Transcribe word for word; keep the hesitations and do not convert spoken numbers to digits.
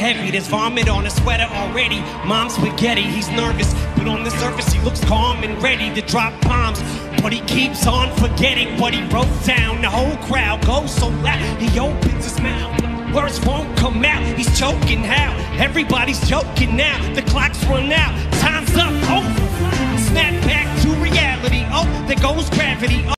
heavy. There's vomit on his sweater already. Mom's spaghetti, he's nervous, but on the surface he looks calm and ready to drop bombs. But he keeps on forgetting what he wrote down. The whole crowd goes so loud, he opens his mouth. Words won't come out, he's choking how? Everybody's joking now, the clock's run out. Time's up, oh, snap back to reality. Oh, there goes gravity,